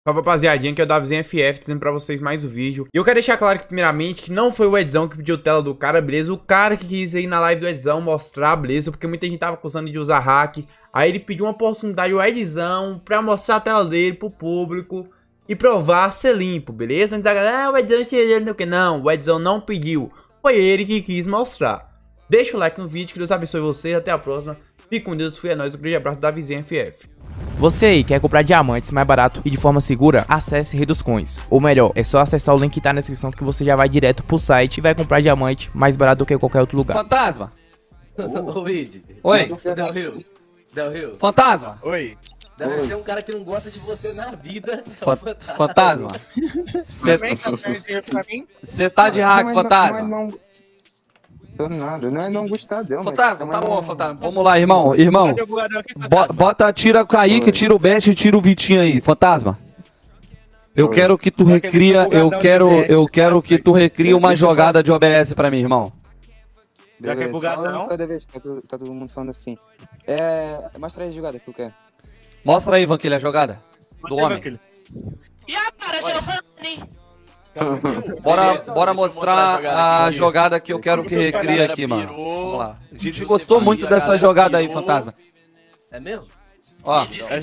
Salve, rapaziadinha, que é o Davizinho FF, dizendo pra vocês mais um vídeo. E eu quero deixar claro que, primeiramente, que não foi o Edzão que pediu tela do cara, beleza? O cara que quis ir na live do Edzão mostrar, beleza? Porque muita gente tava acusando de usar hack. Aí ele pediu uma oportunidade ao Edzão pra mostrar a tela dele pro público e provar ser limpo, beleza? Então a galera, o Edzão não que não, o Edzão não pediu. Foi ele que quis mostrar. Deixa o like no vídeo, que Deus abençoe vocês, até a próxima. Fique com Deus, fui a nós, um grande abraço do Davizinho FF. Você aí quer comprar diamantes mais barato e de forma segura? Acesse Redoscoins. Ou melhor, é só acessar o link que tá na descrição que você já vai direto pro site e vai comprar diamante mais barato do que qualquer outro lugar. Fantasma! Oi. Oi! Del Rio. Fantasma! Oi. Deve ser um cara que não gosta de você na vida. Fantasma! Você tá de hack, Fantasma? Não gostar dele, Fantasma, tá bom, Fantasma. Vamos lá, irmão. Irmão, tira o Kaique, tira o Best e tira o Vitinho aí. Fantasma. Eu quero que tu recria, eu quero que tu recria uma jogada de OBS pra mim, irmão. Já que é bugadão? Cada vez tá todo mundo falando assim. Mostra aí a jogada que tu quer. Mostra aí, Vanquilha, a jogada do homem. E apareceu o Fanny. Bora mostrar a jogada que eu quero que recria aqui, mano. Vamos lá. A gente gostou muito dessa jogada aí, Fantasma. É mesmo? Ó.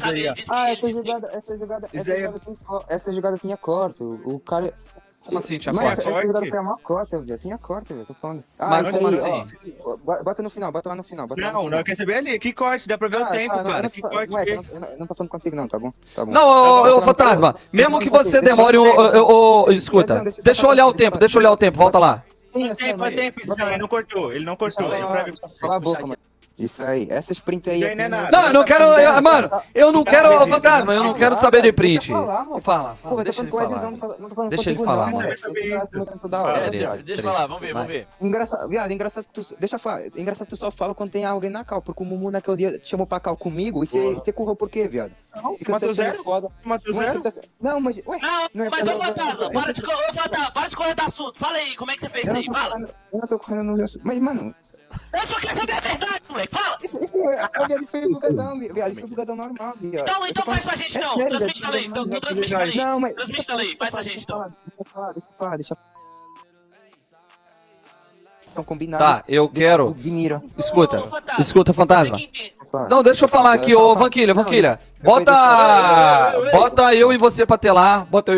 Essa jogada tinha corte. O cara. Como assim tinha Mas corte? essa jogada foi a maior corte, velho. Tinha corte, velho. Tô falando. Mas como aí, assim? ó, bota no final, bota lá no final. Não, eu quero saber ali. Que corte? Dá pra ver o tempo, cara. Que corte? Eu não tô falando contigo, não, tá bom? Tá bom. Não, ô Fantasma, mesmo que você demore escuta, deixa eu olhar o tempo, volta lá. Sim, Tempo, isso aí, não cortou. Ele não cortou. Cala a boca, mano. Isso aí, essa sprint aí. Não é nada. Não, eu não quero, mano, eu não quero, Fantasma, eu não quero saber de print. Fala, deixa ele falar. Deixa ele falar, mano. Deixa eu falar, vamos ver. Engraçado, viado, engraçado que tu. Deixa eu falar. Engraçado que tu só fala quando tem alguém na cal. Porque o Mumu naquele dia te chamou pra cal comigo e você correu por quê, viado? Matou zero? Matou zero? Não, mas. Ué, Não, mas ô Fantasma, para de correr do assunto. Fala aí, como é que você fez isso aí? Fala. eu não tô correndo no. Mas, mano. Eu só quero saber a verdade, moleque. Fala. Viado, foi bugadão, viado. Isso foi bugadão normal, viado. Então faz pra gente, então. Transmite ela aí. Transmite ela aí. Não, mas. Transmite ela aí. Faz pra gente, então. Deixa eu falar. São combinados. Tá, eu quero. Escuta, Fantasma. Não, Não, deixa eu falar aqui, ô Vanquilha. Bota eu e você pra telar. Bota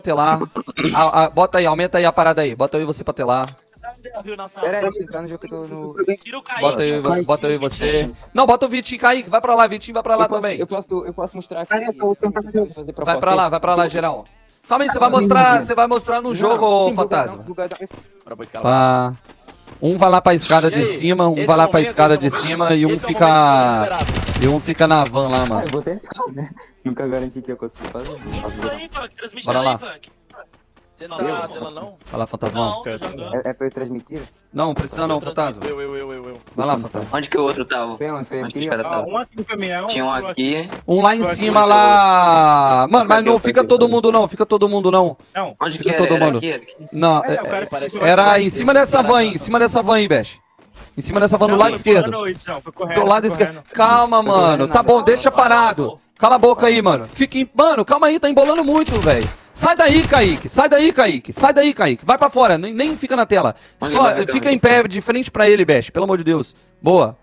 aí, aumenta aí a parada aí. Bota eu e você pra telar. Pera aí, deixa eu entrar no jogo que eu tô no. Tira o Kaique. Bota eu e você. Não, bota o Vitinho, Kaique. Vai pra lá, Vitinho, vai pra lá também. Eu posso mostrar aqui. Fazer pra Vai pra lá, geral. Calma aí, você vai mostrar no jogo, ô Fantasma. Pá. Um vai lá pra escada de cima, e um fica na van lá, mano. Eu vou tentar, né? Nunca garanti que eu consigo fazer. Transmite Bora ela lá. aí, Funk. Você não tá tela, não? Vai lá, Fantasmão. Não, tô jogando. É pra eu transmitir? Não, precisa não, Fantasma. Eu. Vai lá, Fantasma. Onde que o outro tava? Tem um Onde que os caras estavam? Um aqui no caminhão. Tinha um aqui. Um lá em cima lá. Mano, mas não fica todo mundo não. Não. Onde que Fica era? todo Era mundo. aqui? Não, era em cima dessa van aí, Besh. Em cima dessa van do lado esquerdo. Do lado esquerdo. Calma, mano. Tá bom, deixa parado. Cala a boca aí, mano. Mano, calma aí, tá embolando muito, velho. Sai daí, Kaique. Vai pra fora, nem fica na tela. Só fica em pé, de frente pra ele, Besh. Pelo amor de Deus. Boa.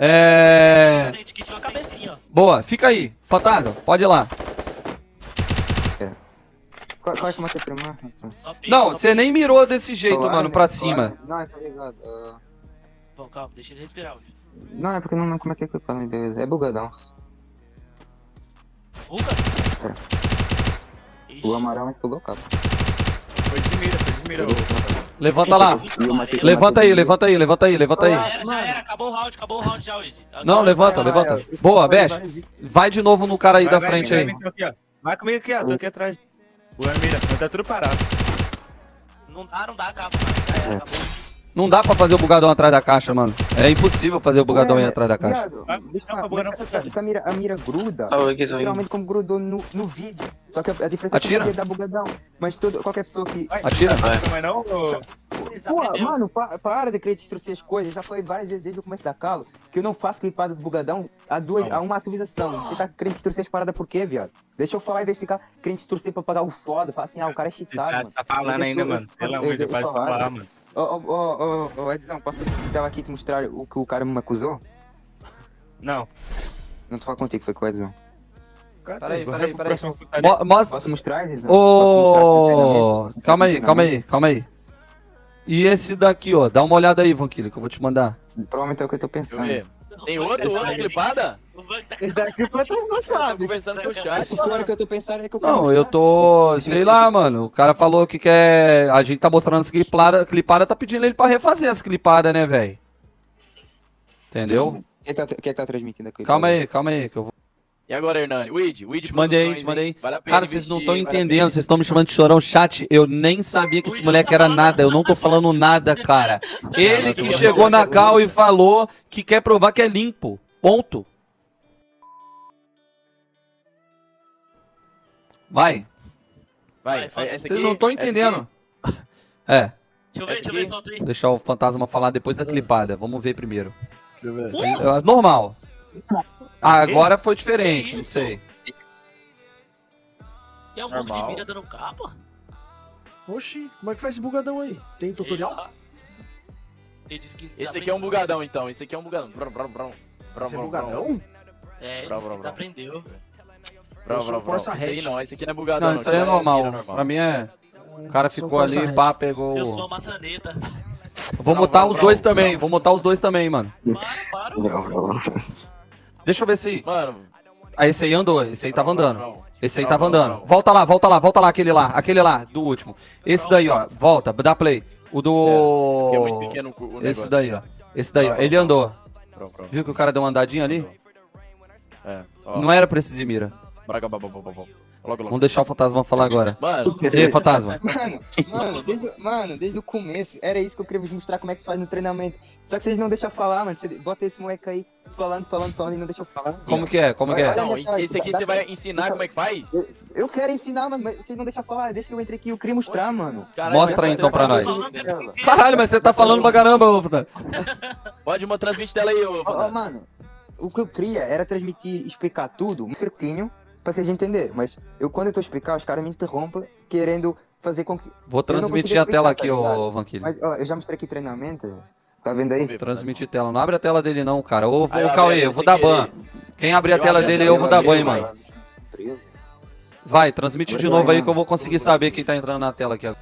Boa, fica aí. Fantasma, pode ir lá. Qual é que eu matei primeiro? Não, você nem mirou desse jeito, mano, pra cima. Não, tá ligado. Bom, calma, deixa ele respirar. Não, é porque não. Como é que é que eu falo, beleza? É bugadão. Buga? O amarelo é que bugou o cabo. Foi de mira. Levanta lá. Levanta aí. Já era, acabou o round já, Luigi. Não, levanta. Boa, Besh. Vai de novo no cara aí da frente aí. Vai comigo aqui, ó. Tô aqui atrás. Boa, mira. Tá tudo parado. Não dá, acabou. Já era, acabou. Não dá pra fazer o bugadão atrás da caixa, mano. É impossível fazer o bugadão aí atrás da caixa. Deixa eu falar, a mira gruda, literalmente como grudou no vídeo. Só que a diferença é que eu sabia dar bugadão. Mas qualquer pessoa que... Atira. Não é não? Pô, mano, para de querer distorcer as coisas. Já falei várias vezes desde o começo da cala que eu não faço clipada do bugadão a uma atualização. Você tá querendo distorcer as paradas por quê, viado? Deixa eu falar em vez de ficar querendo distorcer pra pagar o foda. Fala assim, o cara é cheatado, mano. Tá falando ainda, mano. Pelo amor de Deus, pode falar, mano. Ô, Edzão, posso tela aqui te mostrar o que o cara me acusou? Não. Não tô falando contigo, foi com o Edzão. Peraí. Posso mostrar, Edzão? Ô, calma aí. E esse daqui, ó, dá uma olhada aí, Vanquilha, que eu vou te mandar. Provavelmente é o que eu tô pensando. Tem outra clipada? Esse daqui foi até não sabe. Conversando com o chat. Se for o que eu tô pensando, é que eu quero Não, mostrar. eu tô, sei lá, mano, o cara falou que quer, a gente tá mostrando as clipada, tá pedindo ele pra refazer as clipadas, né, velho? Entendeu? Quem é que tá transmitindo aqui? Calma aí, que eu vou... E agora, Hernani? Weed Te mandei. Vale a pena Cara, vocês não estão investir, entendendo, vocês estão me chamando de chorão. Chat, eu nem sabia que esse moleque era nada, eu não tô falando nada, cara. Ele que chegou na cal e falou que quer provar que é limpo. Ponto. Vai. Vai, essa aqui. Vocês não estão entendendo. É, Deixa eu ver, solta aí. deixar o fantasma falar depois da clipada. Vamos ver primeiro. Normal. Agora foi diferente, não sei. E é um bug de mira dando capa? Oxi, como é que faz esse bugadão aí? Tem tutorial? Ele disse que Esse aqui é um bugadão, então. Esse aqui é um bugadão. Esse é bugadão? É, ele disse que desaprendeu. Esse aí não, esse aqui não é bugadão. Não, isso aí é normal. Pra mim é... O cara ficou ali, pá, pegou... Eu sou a maçaneta. Vou mutar os dois também, mano. Para. Deixa eu ver se... Mano... Ah, esse aí andou, esse aí tava andando. Esse aí tava andando. Volta lá, aquele lá, do último. Esse daí, ó, volta, dá play. O do... É muito pequeno o negócio. Esse daí, ó, ele andou. Viu que o cara deu uma andadinha ali? Não era pra esse de mira. Vamos deixar o fantasma falar agora. Mano, e aí, fantasma? Mano, desde o começo, era isso que eu queria vos mostrar como é que se faz no treinamento. Só que vocês não deixam falar, mano. Você bota esse moleque aí falando e não deixa eu falar. Como que é? Não, esse aqui você vai ensinar como é que faz? Eu quero ensinar, mano, mas vocês não deixam falar. Deixa que eu entre aqui, eu queria mostrar, mano. Caralho, mostra aí então pra nós. Falando, Caralho, mas você tá falando pra caramba, ô Fantasma. Pode transmitir dela aí, ô. Mano, o que eu queria era transmitir, explicar tudo certinho pra vocês entenderem. Mas quando eu tô explicando, os caras me interrompem querendo fazer com que... Vou transmitir a tela aqui, ô Vanquilha. Mas, ó, eu já mostrei aqui treinamento. Tá vendo aí? Transmitir tela. Não abre a tela dele não, cara. Ô, Cauê, eu vou dar ban. Quem abrir a tela dele, eu vou dar ban, mano. Vai, transmite de novo aí que eu vou conseguir saber quem tá entrando na tela aqui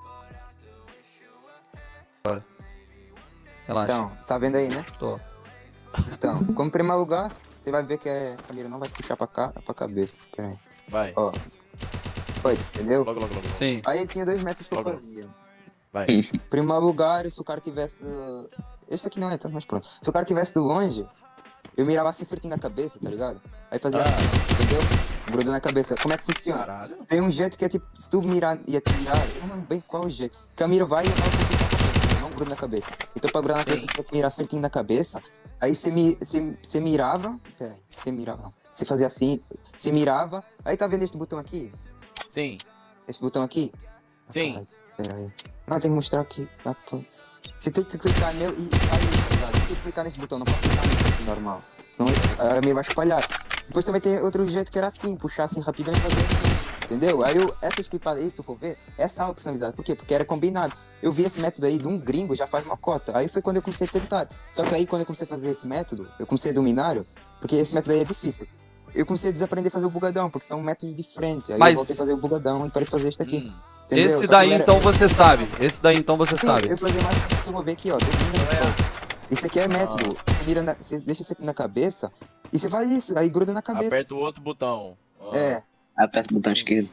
agora. Relaxa. Então, tá vendo aí, né? Tô. Então, como primeiro lugar, você vai ver que a câmera não vai puxar pra cá, pra cabeça. Pera aí. Vai. Ó. Foi, entendeu? Logo. Sim. Aí tinha 2 métodos que eu fazia. Vai. Primeiro lugar, se o cara tivesse... Esse aqui não é tanto, mas pronto. Se o cara tivesse de longe, eu mirava assim certinho na cabeça, tá ligado? Aí fazia, entendeu? Grudou na cabeça. Como é que funciona? Caralho. Tem um jeito que é tipo, se tu mirar e atirar, eu não lembro bem qual é o jeito. Que a mira vai e eu não gruda na cabeça. Então pra grudar na cabeça, tu tem que mirar certinho na cabeça. Aí você mirava... Pera aí, você mirava não. Você fazia assim, você mirava... Aí tá vendo este botão aqui? Sim. Esse botão aqui? Sim. Pera aí. Não, tem que mostrar aqui. Você tem que clicar nele e aí, tá ligado? Você tem que clicar nesse botão, não pode clicar nesse botão normal. Senão a mira vai espalhar. Depois também tem outro jeito que era assim, puxar assim rapidão e fazer assim. Entendeu? Aí essas clipadas aí, se tu for ver, é sala personalizada. Por quê? Porque era combinado. Eu vi esse método aí de um gringo, já faz uma cota. Aí foi quando eu comecei a tentar. Só que aí quando eu comecei a fazer esse método, eu comecei a dominar, porque esse método aí é difícil. Eu comecei a desaprender a fazer o bugadão, porque são métodos diferentes. Aí eu voltei a fazer o bugadão e parei de fazer este aqui. Entendeu? Esse daí então você sabe. Esse daí então você Sim, sabe. eu fazia mais pra você ver aqui, ó. Isso aqui é método. Você deixa isso aqui na cabeça e você faz isso, aí gruda na cabeça. Aperta o outro botão. É. Aperta o botão esquerdo.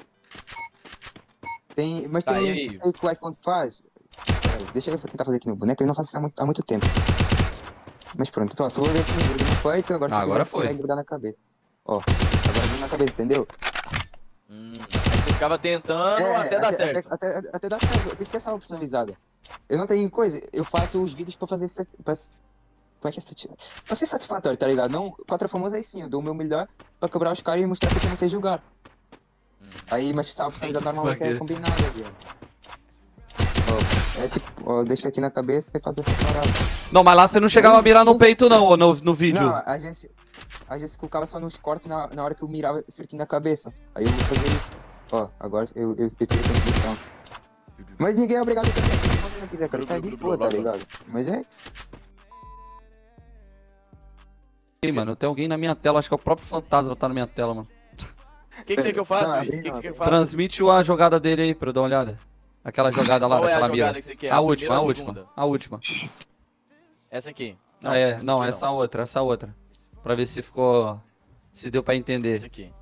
Mas tem aí que o iPhone faz. Deixa eu tentar fazer aqui no boneco, ele não faz isso há muito tempo. Mas pronto, só vou ver assim, gruda no peito, agora agora foi. Vai grudar na cabeça. Ó, agora gruda na cabeça, entendeu? Você ficava tentando até dar certo. Até dar certo, por isso que é sala personalizada. Eu não tenho coisa, eu faço os vídeos pra fazer... Como é que é pra ser satisfatório, tá ligado? Não, contra famoso aí sim, eu dou o meu melhor pra quebrar os caras e mostrar que eu não sei jogar. Aí, mas sala personalizada normalmente é combinada, viu? Ó, é tipo, ó, deixa aqui na cabeça e faz essa parada. Não, mas lá você não chegava a mirar no peito não, ou no vídeo. Não, a gente colocava só nos cortes na hora que eu mirava certinho na cabeça. Aí eu vou fazer isso. Ó, agora eu tirei a contribuição. Mas ninguém é obrigado a fazer se você não quiser, cara. Tá de boa, tá ligado? Mas é isso. Mano, tem alguém na minha tela, acho que é o próprio fantasma tá na minha tela, mano. O que você quer que eu faça, Não, Luiz? O que você quer que eu faça? Transmite a jogada dele aí pra eu dar uma olhada. Aquela jogada lá, Qual é a daquela jogada mira. que você quer? A primeira última, ou a a última, segunda? a última. Essa aqui. Não, essa aqui essa outra. Pra ver se ficou... Se deu pra entender. Essa aqui.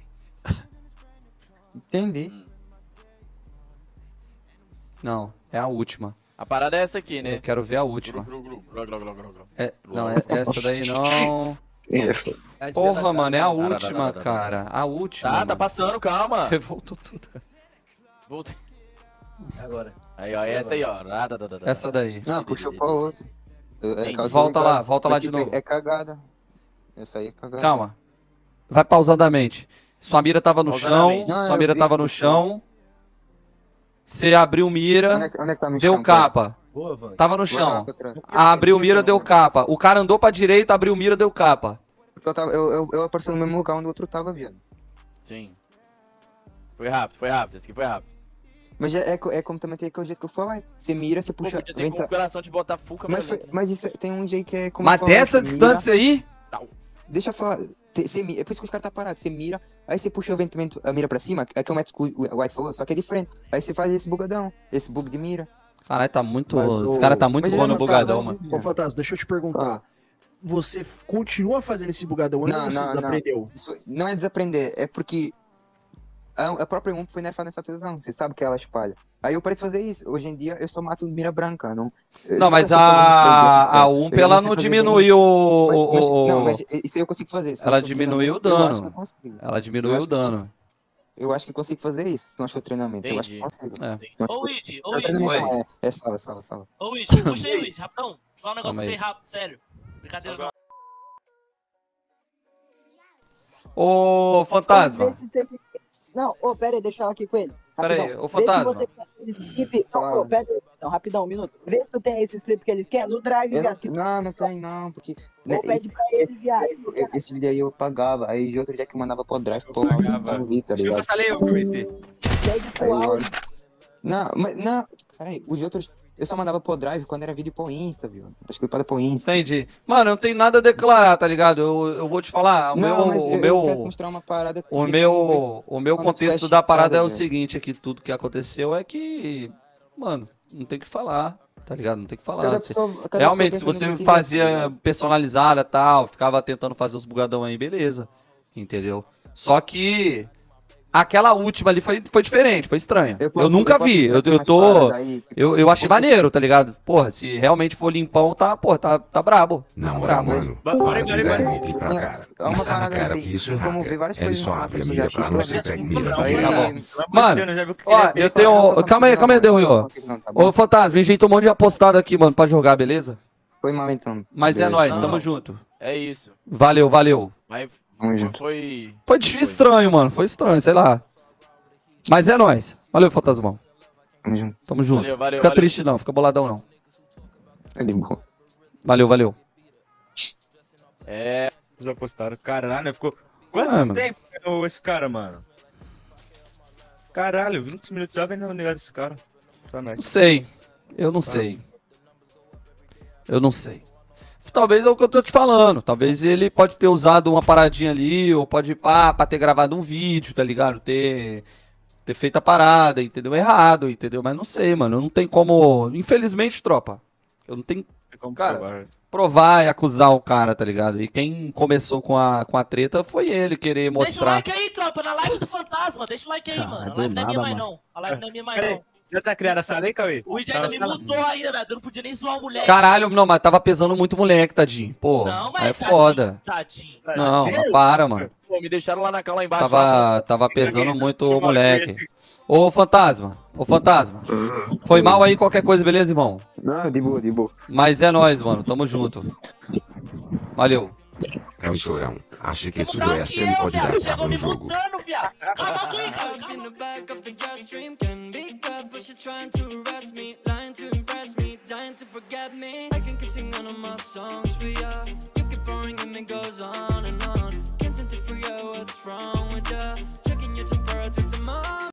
Entendi. Não, é a última. A parada é essa aqui, né? Eu quero ver a última. Não, essa daí não... Porra, mano, é a última, cara. A última. Tá mano. passando, calma. Voltou tudo. Voltei. Agora. Aí, ó, essa aí, ó. Essa daí. Não, puxou pra outra. Volta lá de novo. É cagada. Essa aí é cagada. Calma. Vai pausadamente. Sua mira tava no chão. Pausadamente. Não, Sua eu mira vi, tava no chão. Você abriu mira. Onde é que tá no Deu chão, cara? capa. Boa, Van. Tava no Vou chão. lá pra trás. Abriu mira, deu capa. O cara andou pra direita, abriu mira, deu capa. Porque eu apareci no mesmo lugar onde o outro tava, viado. Sim. Foi rápido. Esse aqui foi rápido. Mas é como também tem aquele jeito que eu falei. Você mira, você Pô, puxa. podia ter configuração de botar full câmera lenta. Mas isso tem um jeito que é como. Mas eu falei, dessa você distância aí? Deixa eu falar. Você mira, é por isso que os caras tá parados. Você mira, aí você puxa o ventamento, a mira pra cima, é que é o método que o White falou, só que é diferente. Aí você faz esse bugadão, esse bug de mira. Caralho, tá muito. Mas Os o- caras tá muito Mas bom no ele bugadão, não tá- mano. Ô, Fantasma, deixa eu te perguntar. Você continua fazendo esse bugadão ainda ou você desaprendeu? Isso não é desaprender, é porque a própria UMP foi nerfada nessa televisão, você sabe que ela espalha. Aí eu parei de fazer isso. Hoje em dia eu só mato mira branca. Não, Não, mas a UMP ela não diminuiu Não, mas isso aí eu consigo fazer. Ela diminuiu o dano. Eu acho que eu consigo. Ela diminuiu o dano. Eu acho que consigo fazer isso, se não achou treinamento. Eu acho que consigo. É. Ô, Luigi, Não, treinamento Luigi. não, é sala. Ô, Luigi, puxa aí, Luigi, rapidão. Fala um negócio Calma pra aí. você rápido, sério. Brincadeira não. Ô, Fantasma. Não, ô, pera aí, deixa eu falar aqui com ele. Pera aí, Rapidão. ô, Fantasma. Vê se você quer esse clipe. Não, ô, pera aí, não, rapidão, um minuto. Vê se tu tem esses clipes que eles querem no drive, Eu viado. não tem não, porque Ou pede pra ele, viado. esse vídeo aí eu pagava, aí de outro dia que eu mandava pro drive, pô, eu não vi, tá ligado? Pede pro Aí eu áudio. olho. Não, peraí, os outros, eu só mandava pro drive quando era vídeo pro Insta, viu? As clipadas pro Insta. Entendi. Mano, eu não tenho nada a declarar, tá ligado? Eu vou te falar, eu quero mostrar uma parada que o tu meu quando contexto você é da parada é o velho. seguinte, é que tudo que aconteceu é que, mano, não tem o que falar, tá ligado? Não tem o que falar. Cada Você- pessoa, cada Realmente, se pessoa pensa você no que fazia quer, tá ligado? personalizada e tal, ficava tentando fazer os bugadão aí, beleza. Entendeu? Só que aquela última ali foi diferente, foi estranha. Eu nunca vi. Eu achei maneiro, tá ligado? Porra, se realmente for limpão, tá, porra, tá brabo. Na Tá moral, brabo. mano, Bora, para de bora, dar bora. hit pra cara. É uma Está na parada, cara tem- que isso tem é como hacker. ver várias Ele coisas só no abre a Samsung mira já pra aqui, não então, ser pego mira. Não, Aí, foi tá lá. bom. Mano, Mano, já viu que ó, ele é eu tenho... Calma aí, Del Rio. Tá Ô, Fantasma, a gente tem um monte de apostado aqui, mano, pra jogar, beleza? Foi mal então. Mas é Beleza. nóis, Não. tamo junto. É isso. Valeu. Mas Tamo junto. foi... Foi estranho, mano, foi estranho, sei lá. Mas é nóis. Valeu, Fantasmão. Tamo junto. Tamo junto. Valeu, Fica valeu. triste não, fica boladão não. É de boa. Valeu. É... Eles apostaram. Caralho, ficou... Ah, Quanto mano. tempo ganhou esse cara, mano? Caralho, 20 minutos já vendendo o negócio desse cara. Pra Não nós. sei. Eu não sei. Talvez é o que eu tô te falando. Talvez ele pode ter usado uma paradinha ali, ou pode pra ter gravado um vídeo, tá ligado? Ter feito a parada, entendeu? Errado, entendeu? Mas não sei, mano. Não tem como. Infelizmente, tropa. Eu não tenho Tem como Cara, provar. provar e acusar o cara, tá ligado? E quem começou com a treta foi ele querer Deixa o mostrar. like aí, tropa, na live do Fantasma. Deixa o like aí, mano. A live não é minha mais não. A live não é minha mais não. Já tá criando a sala aí, Cauê? O Luigi ainda me mutou ainda, velho. Eu não podia nem zoar o moleque. Caralho, não, mas tava pesando muito moleque, tadinho. Pô, Não, mas é foda. Tadinho. Não, para, mano. Pô, me deixaram lá na cal lá embaixo. Tava pesando muito o moleque. Ô, Fantasma. Foi mal aí qualquer coisa, beleza, irmão? Não, de boa. Mas é nóis, mano. Tamo junto. Valeu. É um chorão. Acha que Bravo Sudoeste que ele eu, pode viado. dar Chegou cabo me no jogo. mutando, viado. Calma aí, calma. trying to arrest me, lying to impress me, dying to forget me. I can keep singing all my songs for ya. You keep pouring and it goes on and on. Can't seem to figure out what's wrong with ya. Checking your temperature tomorrow.